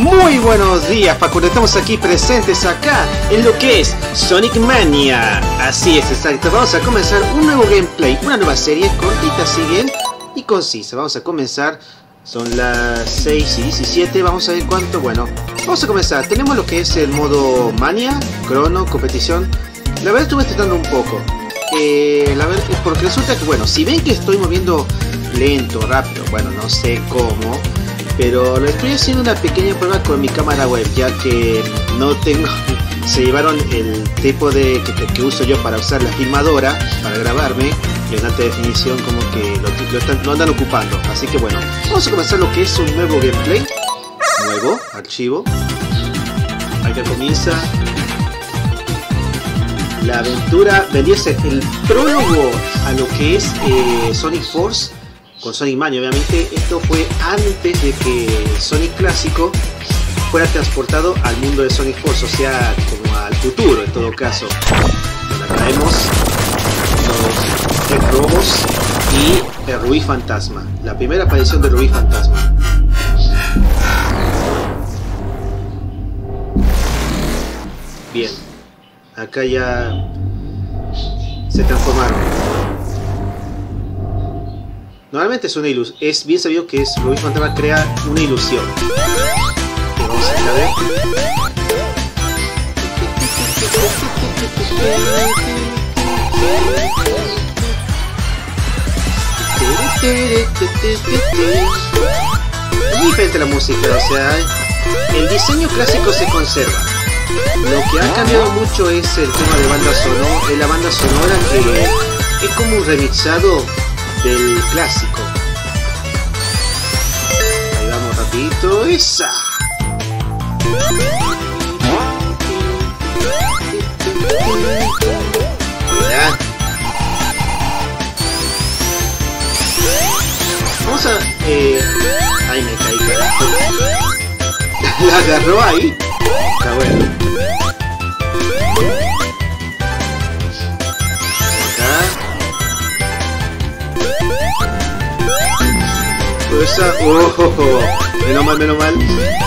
Muy buenos días, Paco. Estamos aquí presentes acá en lo que es Sonic Mania. Así es, exacto. Vamos a comenzar un nuevo gameplay, una nueva serie cortita, así bien y concisa. Vamos a comenzar. Son las 6:17. Vamos a ver cuánto. Bueno, vamos a comenzar. Tenemos lo que es el modo Mania, crono, competición. La verdad estuve tratando un poco. La verdad, porque resulta que, bueno, si ven que estoy moviendo lento, rápido, bueno, no sé cómo, pero le estoy haciendo una pequeña prueba con mi cámara web, ya que no tengo, se llevaron el tipo de que uso yo para usar la filmadora, para grabarme, y en alta definición como que lo andan ocupando. Así que bueno, vamos a comenzar lo que es un nuevo gameplay, nuevo, archivo, acá comienza la aventura, vendría a ser el prólogo a lo que es Sonic Force, con Sonic Mania. Obviamente esto fue antes de que Sonic clásico fuera transportado al mundo de Sonic Force, o sea, como al futuro en todo caso. Bueno, traemos los Red Robos y el Rubí Fantasma, la primera aparición de Rubí Fantasma. Bien, acá ya se transformaron. Normalmente es una ilusión, es bien sabido que Rubí Fantasma crea una ilusión. Vamos a ver. Es diferente la música, o sea, el diseño clásico se conserva. Lo que ha cambiado mucho es el tema de banda sonora, la banda sonora que es como un remixado del clásico. Ahí vamos rapidito, esa. Mira. Vamos a... Ay, me caí, carajo. La agarró ahí. Está bueno. Esa, menos mal, menos mal.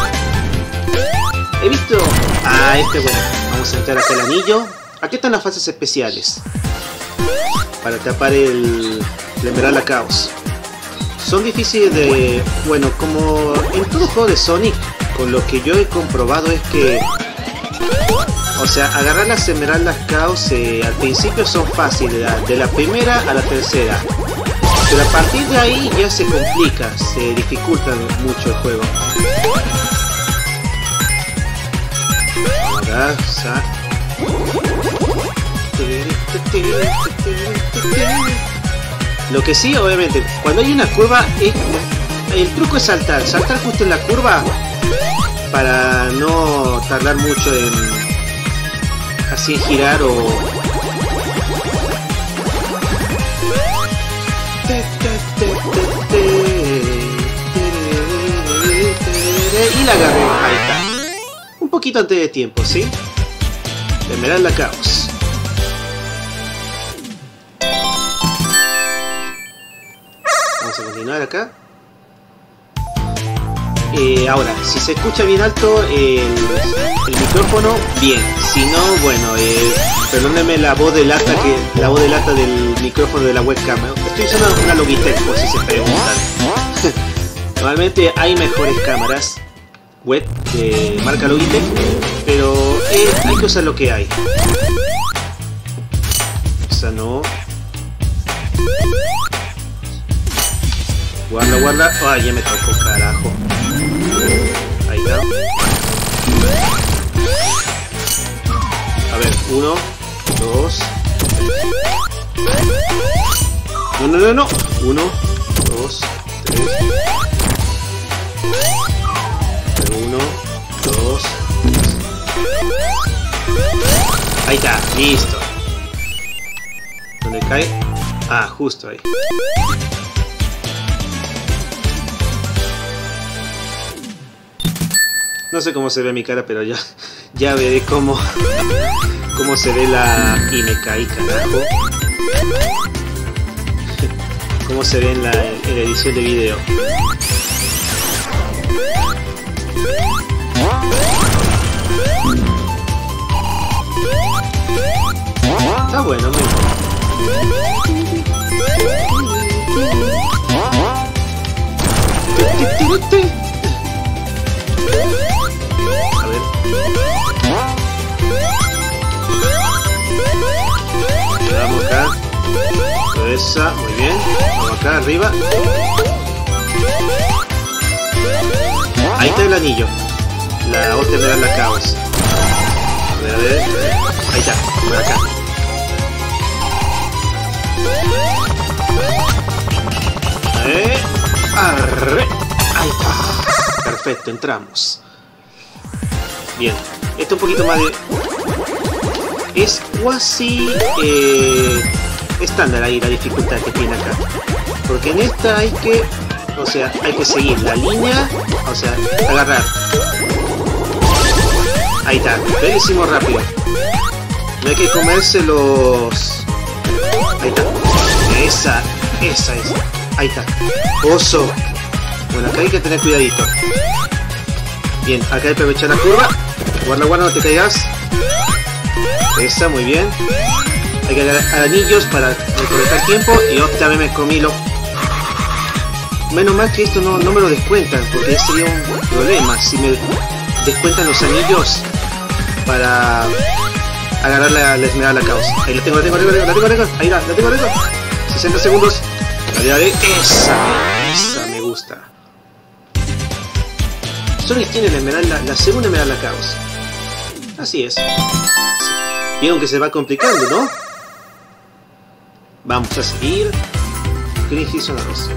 He visto. Ah, bueno. Vamos a entrar acá el anillo. Aquí están las fases especiales para tapar el Esmeralda Caos. Son difíciles de. Bueno, como en todo juego de Sonic, con lo que yo he comprobado es que, o sea, agarrar las Esmeraldas Caos al principio son fáciles, de la primera a la tercera. Pero a partir de ahí ya se complica, se dificulta mucho el juego. Ahora, lo que sí, obviamente, cuando hay una curva, el truco es saltar justo en la curva para no tardar mucho en así girar o... Y la agarré, ahí está. Un poquito antes de tiempo, ¿sí? Esmeralda Caos. Vamos a continuar acá. Ahora, si se escucha bien alto el micrófono, bien. Si no, bueno, perdónenme la voz de lata del micrófono de la webcam. Estoy usando una Logitech, por si se preguntan. Normalmente hay mejores cámaras web de marca Logitech, pero hay que usar lo que hay. Esa no. Guarda. Ay, ya me tocó, carajo. Ahí está. A ver, 1, 2. No. 1, 2, 3. 1, 2. Ahí está, listo. ¿Dónde cae? Ah, justo ahí. No sé cómo se ve mi cara, pero ya veré cómo se ve la... Y me caí, carajo. Cómo se ve en la edición de video. Está bueno, muy bien. A ver. Vamos acá. Esa, muy bien. Vamos acá arriba. Ahí está el anillo. La otra me da la caos. A ver. Ahí está, por acá. Arre. Ahí está. Perfecto, entramos. Bien. Esto un poquito más de... Es casi estándar ahí la dificultad que tiene acá. Porque en esta hay que... O sea, hay que seguir la línea. O sea, agarrar. Ahí está. Buenísimo, rápido. No hay que comerse los... Ahí está. Esa es. Ahí está. Oso. Bueno, acá hay que tener cuidadito. Bien, acá hay que aprovechar la curva. Guarda, no te caigas. Esa, muy bien. Hay que agarrar anillos para recolectar tiempo. Y otra vez me comí lo... Menos mal que esto no me lo descuentan, porque sería un problema si me descuentan los anillos para agarrar la esmeralda caos. Ahí la tengo. Ahí la tengo. 60 segundos. Dale. Esa me gusta. Sonic tiene la segunda esmeralda caos. Así es. Vieron que se va complicando, ¿no? Vamos a seguir. Crisis son la rosa.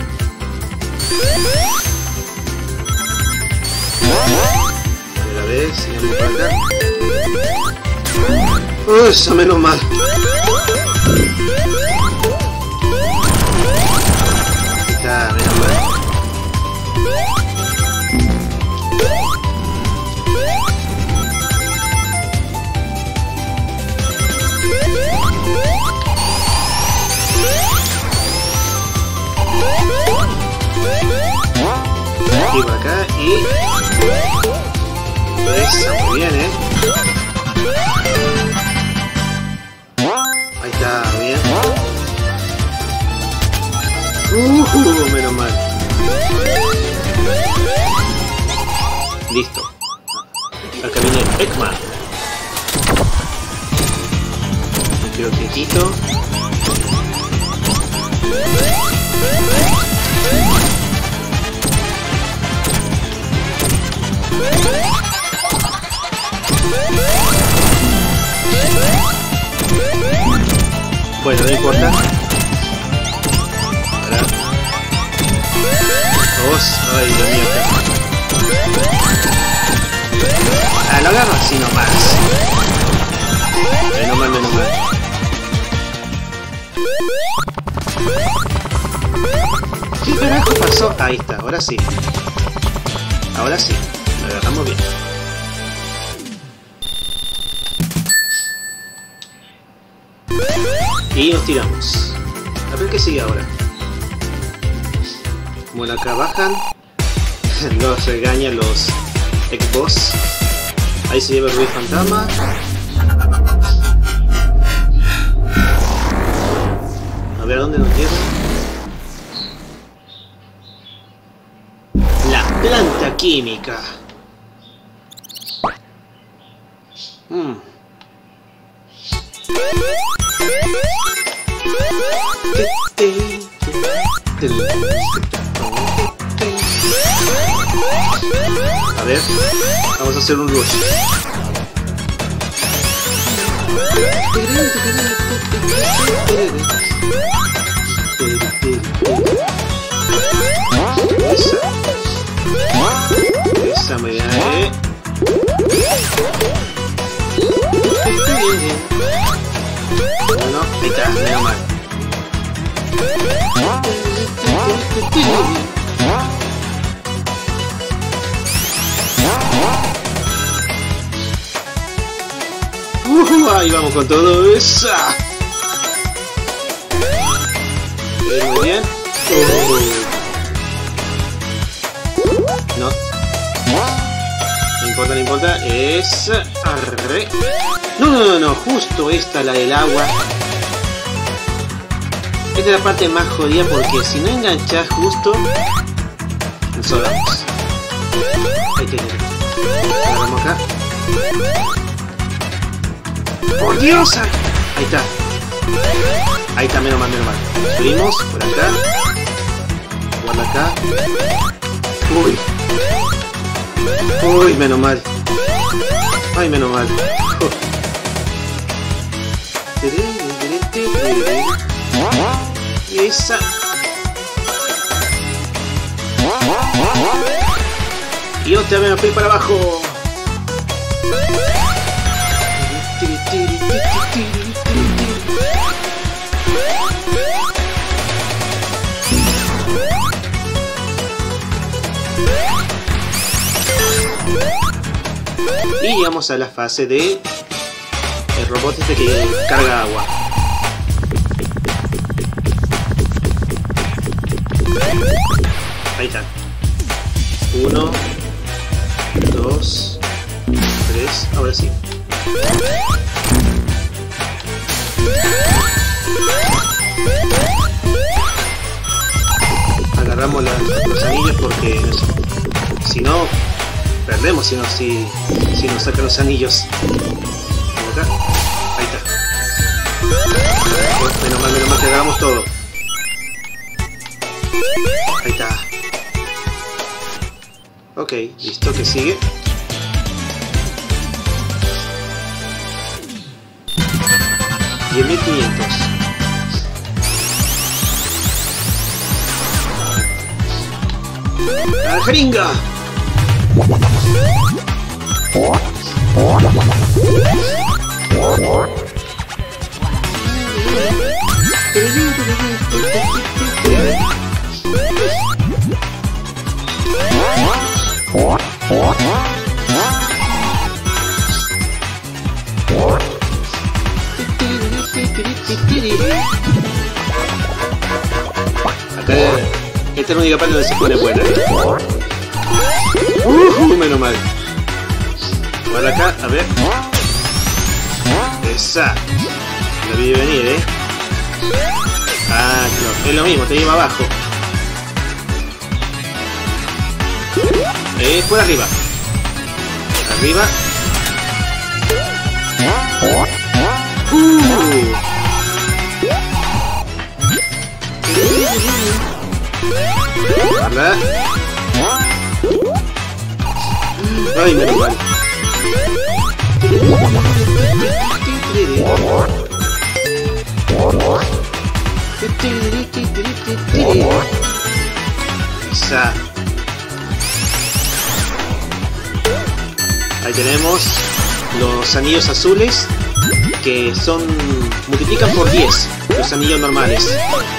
A ver, sigamos para acá. Eso, menos mal. Está, menos mal. Aquí por acá y... Eso, muy bien, Ahí está, bien. Menos mal. Listo. Acá viene Eggman. Me quedo quietito. Bueno, no importa. Ay, Dios mío. Lo agarro así nomás. Menos mal. ¿Qué carajo pasó? Ahí está, ahora sí. Lo agarramos bien. Y nos tiramos. A ver qué sigue ahora. Bueno, acá bajan. Los regañan los Xbox. Ahí se lleva el Ruiz Fantasma. A ver a dónde nos lleva. La planta química. A ver, vamos a hacer un rush. Esa me da, Bueno, ahí está, menos mal. Ahí vamos con todo eso. Muy bien. No importa, no importa. Es... Arre. No, justo esta, la del agua. Esta es la parte más jodida porque si no enganchas justo... Nos vamos. Ahí tenemos. Agarramos acá. ¡Por Dios! Ahí está. Ahí está, menos mal. Subimos por acá. Guarda acá. Uy, menos mal. Ay, menos mal. Y esa. Y otra vez me fui para abajo. Y llegamos a la fase de el robot este que carga agua. Ahí está. 1, 2, 3, ahora sí. Agarramos los anillos porque si no perdemos, si nos sacan los anillos. Acá. Ahí está. Menos mal que agarramos todo. Ahí está. Ok, listo, que sigue. $10.500. ¡A la jeringa! Acá esta es la única parte donde se pone buena. Menos mal. Para acá, a ver. Esa. Lo vi venir, Ah, no, es lo mismo, te lleva abajo. Por arriba. Arriba. Guarda. Ay, menos mal. Esa. Ahí tenemos los anillos azules que son multiplican por 10 los anillos normales.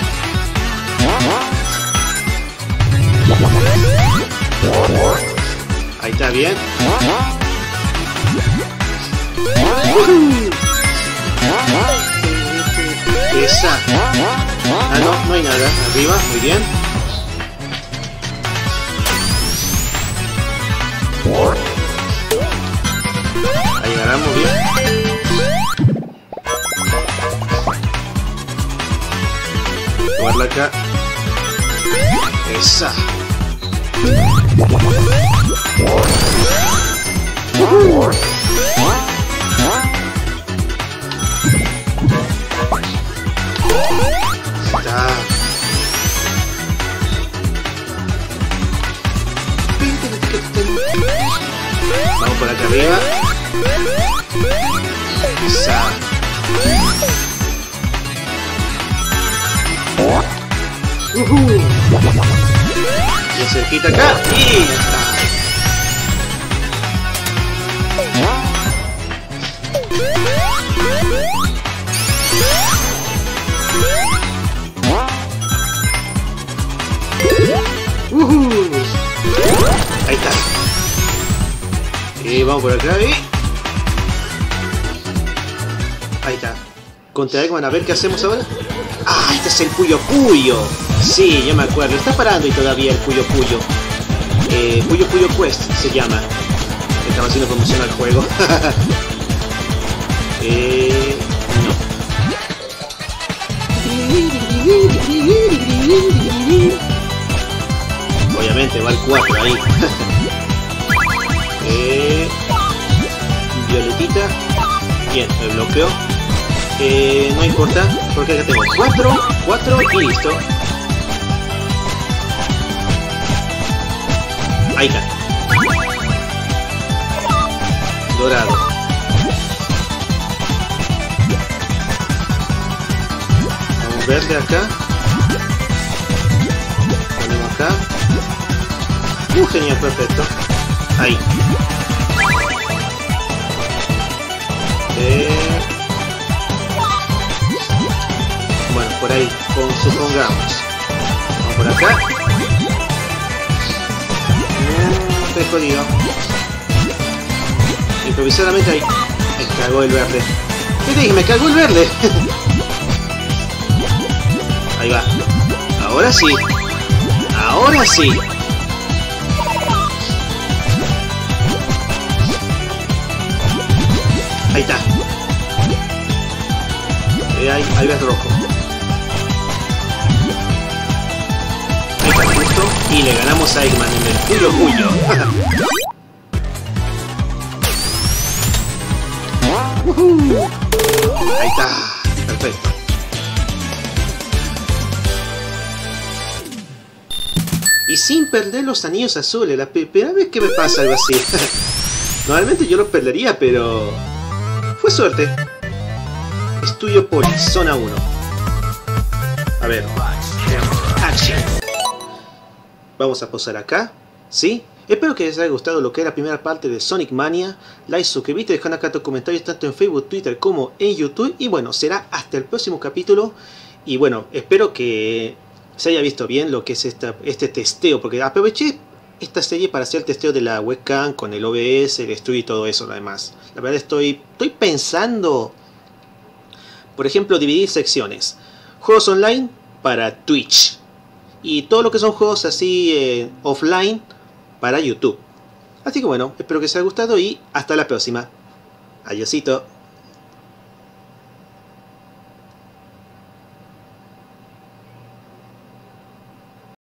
Ahí está bien. Esa. Ah, no hay nada. Arriba, muy bien. Ahí agarramos bien. Guarda acá. Esa. Vamos por acá arriba. Esa. Y cerquita acá. Y está. Ahí está. Y vamos por acá y... Ahí está. Con Dragon, a ver qué hacemos ahora. Ah, este es el Puyo Puyo. Sí, ya me acuerdo. Está parando y todavía el Puyo Puyo. Puyo Puyo Quest se llama. Estaba haciendo promoción al juego. No. Obviamente va el 4 ahí. Violetita. Bien, el bloqueo. No importa, porque acá tengo 4 y listo. Ahí está. Dorado. Vamos verde acá. Ponemos acá. Genial, perfecto. Ahí. Bueno, por ahí, supongamos. Vamos por acá. Estoy jodido. Improvisadamente ahí. Me cagó el verde. ¿Qué te dije? Me cagó el verde. Ahí va. Ahora sí. Ahora sí. Ahí está. Ahí ves rojo. Ahí está justo. Y le ganamos a Eggman en el puro puño. Ahí está. Perfecto. Y sin perder los anillos azules. La primera vez que me pasa algo así. Normalmente yo los perdería, pero... fue suerte. Estudio Poli, zona 1. A ver. Action. Vamos a posar acá. ¿Sí? Espero que les haya gustado lo que es la primera parte de Sonic Mania. Like, suscríbete, dejando acá tus comentarios tanto en Facebook, Twitter como en YouTube. Y bueno, será hasta el próximo capítulo. Y bueno, espero que se haya visto bien lo que es este testeo. Porque aproveché esta serie para hacer el testeo de la webcam con el OBS, el estudio y todo eso. Además, la verdad estoy pensando, por ejemplo, dividir secciones. Juegos online para Twitch. Y todo lo que son juegos así offline para YouTube. Así que bueno, espero que les haya gustado y hasta la próxima. Adiósito.